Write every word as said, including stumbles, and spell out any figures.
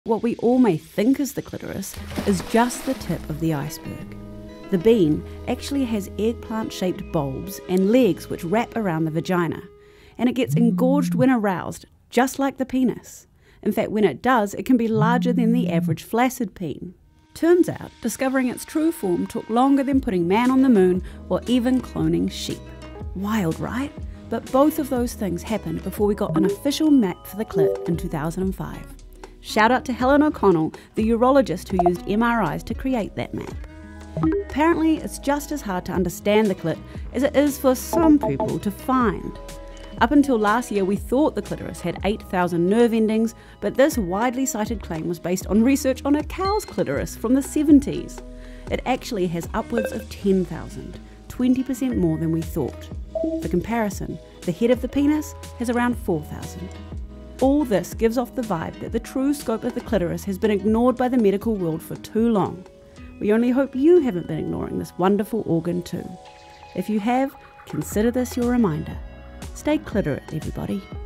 What we all may think is the clitoris is just the tip of the iceberg. The bean actually has eggplant-shaped bulbs and legs which wrap around the vagina, and it gets engorged when aroused, just like the penis. In fact, when it does, it can be larger than the average flaccid peen. Turns out, discovering its true form took longer than putting man on the moon or even cloning sheep. Wild, right? But both of those things happened before we got an official map for the clit in two thousand five. Shout out to Helen O'Connell, the urologist who used M R Is to create that map. Apparently, it's just as hard to understand the clit as it is for some people to find. Up until last year, we thought the clitoris had eight thousand nerve endings, but this widely cited claim was based on research on a cow's clitoris from the seventies. It actually has upwards of ten thousand, twenty percent more than we thought. For comparison, the head of the penis has around four thousand. All this gives off the vibe that the true scope of the clitoris has been ignored by the medical world for too long. We only hope you haven't been ignoring this wonderful organ too. If you have, consider this your reminder. Stay cliterate, everybody.